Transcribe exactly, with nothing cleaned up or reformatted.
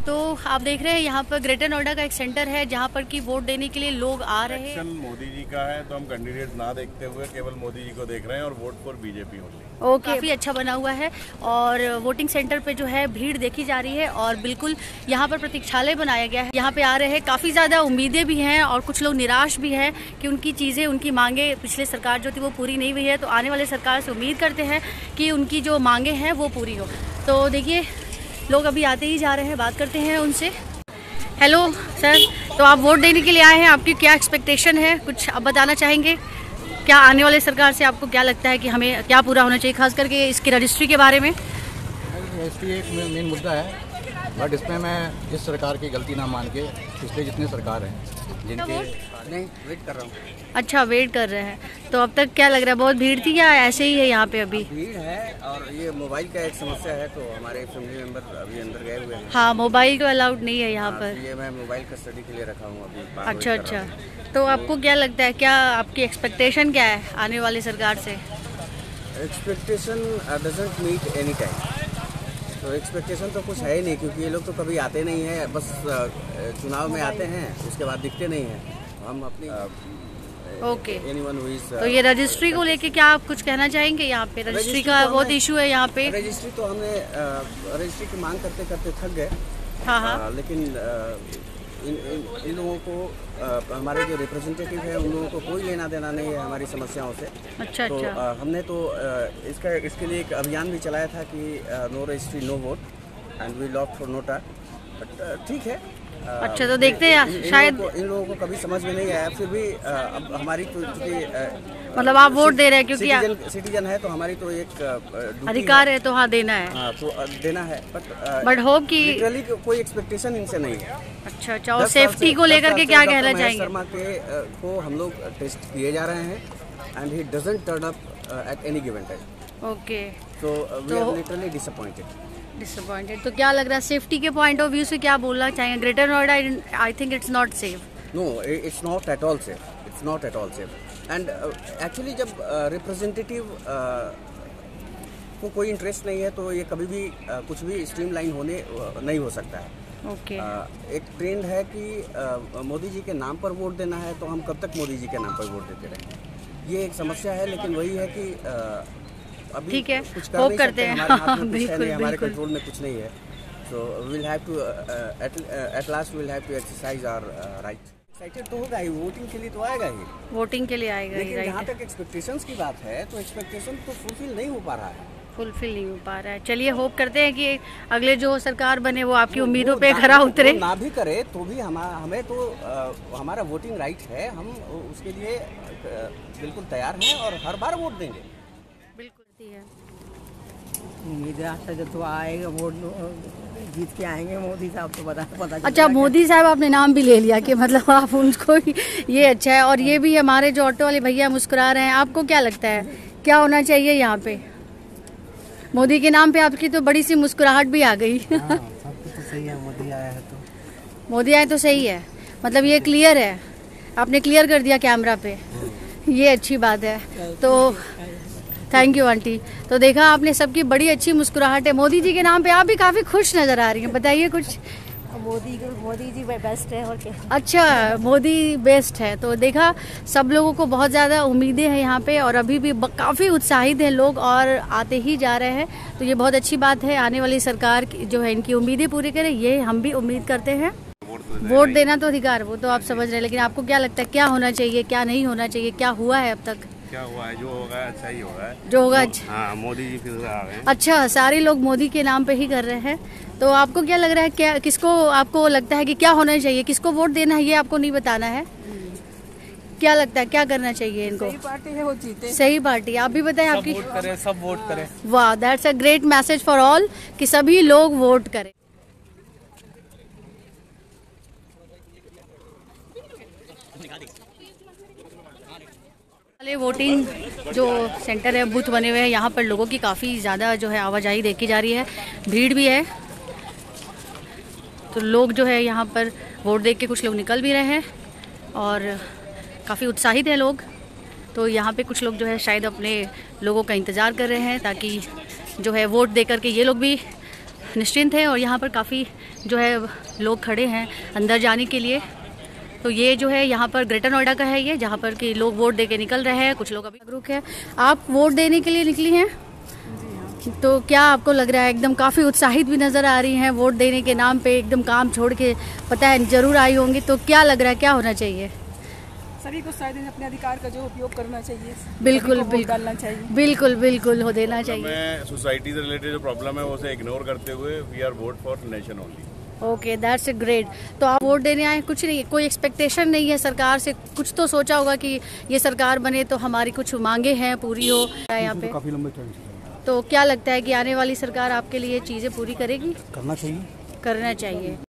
तो आप देख रहे हैं यहाँ पर ग्रेटर नोएडा का एक सेंटर है जहाँ पर कि वोट देने के लिए लोग आ रहे हैं। मोदी जी का है तो हम कैंडिडेट ना देखते हुए केवल मोदी जी को देख रहे हैं और vote for BJP only. Okay, काफ़ी अच्छा बना हुआ है और वोटिंग सेंटर पे जो है भीड़ देखी जा रही है और बिल्कुल यहाँ पर प्रतीक्षालय बनाया गया है। यहाँ पे आ रहे हैं, काफ़ी ज़्यादा उम्मीदें भी हैं और कुछ लोग निराश भी हैं कि उनकी चीज़ें, उनकी मांगे पिछले सरकार जो थी वो पूरी नहीं हुई है। तो आने वाले सरकार से उम्मीद करते हैं कि उनकी जो मांगे हैं वो पूरी हो। तो देखिए लोग अभी आते ही जा रहे हैं, बात करते हैं उनसे। हेलो सर, तो आप वोट देने के लिए आए हैं, आपकी क्या एक्सपेक्टेशन है, कुछ आप बताना चाहेंगे? क्या आने वाले सरकार से आपको क्या लगता है कि हमें क्या पूरा होना चाहिए, खास करके इसकी रजिस्ट्री के बारे में? रजिस्ट्री एक मेन मुद्दा है, बट इसमें मैं इस सरकार की गलती ना मान के पिछले जितने सरकार हैं जिनके नहीं वेट कर रहा हूँ। अच्छा, वेट कर रहे हैं। तो अब तक क्या लग रहा है, बहुत भीड़ थी या ऐसे ही है यहाँ पे? अभी भीड़ है और ये मोबाइल का एक समस्या है, तो हमारे फैमिली मेंबर अभी अंदर गए हुए हैं। हाँ, मोबाइल तो अलाउड नहीं है यहाँ पर। ये मैं मोबाइल कस्टडी के लिए रखा हूँ अभी। अच्छा अच्छा, तो आपको क्या लगता है, क्या आपकी एक्सपेक्टेशन क्या है आने वाली सरकार से? Expectation doesn't meet any time, तो एक्सपेक्टेशन तो कुछ है ही नहीं, क्योंकि ये लोग तो कभी आते नहीं हैं, बस चुनाव में आते हैं, उसके बाद दिखते नहीं हैं। हम अपनी ओके okay. तो ये रजिस्ट्री को लेके क्या आप कुछ कहना चाहेंगे? यहाँ पे रजिस्ट्री का तो बहुत इशू है यहाँ पे। रजिस्ट्री तो हमने रजिस्ट्री की मांग करते करते थक गए। हाँ हाँ, आ, लेकिन आ, इन, इन, इन लोगों को आ, हमारे जो रिप्रेजेंटेटिव है उन लोगों को कोई लेना देना नहीं है हमारी समस्याओं से। अच्छा तो अच्छा, आ, हमने तो आ, इसका इसके लिए एक अभियान भी चलाया था कि no registry no vote and we lock for NOTA, but ठीक है। अच्छा, तो देखते हैं शायद इन लोगों को कभी समझ में नहीं आया, फिर भी अब हमारी तो मतलब आप वोट दे रहे हैं क्योंकि सिटीजन, सिटीजन है तो हमारी तो एक अधिकार है, तो हाँ देना है। हाँ, तो देना है, बट बट होप कि लिटरली कोई एक्सपेक्टेशन इनसे नहीं है। अच्छा अच्छा, और सेफ्टी को लेकर के क्या कहना चाहेंगे? शर्मा के को हम लोग टेस्ट किए जा रहे हैं and he doesn't turn up at any given time. Okay, तो we are literally disappointed disappointed. तो क्या लग रहा है सेफ्टी के पॉइंट ऑफ व्यू से क्या बोलना चाहेंगे? Greater Noida I think it's not safe. No, it's not at all safe, it's not at all safe. And actually जब रिप्रेजेंटेटिव uh, uh, को कोई इंटरेस्ट नहीं है तो ये कभी भी uh, कुछ भी स्ट्रीमलाइन होने uh, नहीं हो सकता है। ओके, uh, एक ट्रेंड है कि uh, मोदी जी के नाम पर वोट देना है, तो हम कब तक मोदी जी के नाम पर वोट देते रहेंगे, ये एक समस्या है। लेकिन वही है कि uh, अभी ठीक है, कुछ कर होप नहीं करते सकते, हैं। हमारे हाथ में कुछ है बिल्कुल नहीं, हमारे बिल्कुल कंट्रोल में कुछ नहीं है। So we will have to at last we will have to exercise our right. Excited तो होगा ही, वोटिंग के लिए तो आएगा ही, वोटिंग के लिए आएगा ही। लेकिन जहाँ राइट, तक एक्सपेक्टेशंस की बात है तो एक्सपेक्टेशन तो फुलफिल नहीं हो पा रहा है, फुलफिल नहीं हो पा रहा है। चलिए होप करते हैं कि अगले जो सरकार बने वो आपकी उम्मीदों पे खरा उतरे। ना भी करे तो भी हम हमें तो uh, हमारा वोटिंग राइट है, हम उसके लिए uh, बिल्कुल तैयार हैं और हर बार वोट देंगे। बिल्कुल है, उम्मीद है आज तक तो आएगा, वोट जीत के आएंगे मोदी साहब, तो पता पता अच्छा, मोदी साहब आपने नाम भी ले लिया कि मतलब आप उनको, ये अच्छा है। और ये भी हमारे जो ऑटो वाले भैया मुस्कुरा रहे हैं, आपको क्या लगता है क्या होना चाहिए यहाँ पे? मोदी के नाम पे आपकी तो बड़ी सी मुस्कुराहट भी आ गई। हाँ, सब कुछ तो सही है, मोदी आया है तो मोदी आए तो सही है, मतलब ये क्लियर है, आपने क्लियर कर दिया कैमरा पे, ये अच्छी बात है। तो थैंक यू आंटी। तो देखा आपने, सबकी बड़ी अच्छी मुस्कुराहट है मोदी जी के नाम पे, आप भी काफ़ी खुश नज़र आ रही हैं, बताइए कुछ। मोदी मोदी जी बेस्ट है और क्या। अच्छा, मोदी बेस्ट है। तो देखा सब लोगों को बहुत ज़्यादा उम्मीदें हैं यहाँ पे और अभी भी काफ़ी उत्साहित हैं लोग और आते ही जा रहे हैं। तो ये बहुत अच्छी बात है, आने वाली सरकार जो है इनकी उम्मीदें पूरी करे, ये हम भी उम्मीद करते हैं। वोट देना तो अधिकार, वो तो आप समझ रहे हैं, लेकिन आपको क्या लगता है क्या होना चाहिए, क्या नहीं होना चाहिए, क्या हुआ है अब तक? क्या हुआ है, जो होगा अच्छा ही होगा, जो होगा अच्छा। हाँ, मोदी जी फिर से आ रहे हैं। अच्छा, सारे लोग मोदी के नाम पे ही कर रहे हैं। तो आपको क्या लग रहा है, क्या किसको आपको लगता है कि क्या होना चाहिए, किसको वोट देना है, ये आपको नहीं बताना है? क्या लगता है क्या करना चाहिए इनको? सही पार्टी है वो जीते। सही पार्टी, आप भी बताएं आपकी। वोट करें, सब वोट करें। वाह, that's a great message for all कि सभी लोग वोट करें। वोटिंग जो सेंटर है, बूथ बने हुए हैं, यहाँ पर लोगों की काफ़ी ज़्यादा जो है आवाजाही देखी जा रही है, भीड़ भी है। तो लोग जो है यहाँ पर वोट देख के कुछ लोग निकल भी रहे हैं और काफ़ी उत्साहित हैं लोग। तो यहाँ पे कुछ लोग जो है शायद अपने लोगों का इंतज़ार कर रहे हैं ताकि जो है वोट दे करके ये लोग भी निश्चिंत हैं। और यहाँ पर काफ़ी जो है लोग खड़े हैं अंदर जाने के लिए। तो ये जो है यहाँ पर ग्रेटर नोएडा का है, ये जहाँ पर कि लोग वोट दे के निकल रहे हैं। कुछ लोग अभी जागरूक है। आप वोट देने के लिए निकली हैं? तो क्या आपको लग रहा है? एकदम काफ़ी उत्साहित भी नज़र आ रही हैं, वोट देने के नाम पे एकदम काम छोड़ के पता है ज़रूर आई होंगी। तो क्या लग रहा है, क्या होना चाहिए? सभी को शायद अपने अधिकार का जो उपयोग करना चाहिए, बिल्कुल बिल्कुल डालना चाहिए, बिल्कुल बिल्कुल हो देना चाहिए। मैं सोसाइटी से रिलेटेड जो प्रॉब्लम है उसे इग्नोर करते हुए we are vote for nation only. Okay, that's great. तो आप वोट देने आए, कुछ नहीं, कोई एक्सपेक्टेशन नहीं है सरकार से? कुछ तो सोचा होगा कि ये सरकार बने तो हमारी कुछ मांगे हैं पूरी हो यहाँ पे? काफी लंबे टाइम से तो क्या लगता है कि आने वाली सरकार आपके लिए चीज़ें पूरी करेगी? करना चाहिए करना चाहिए।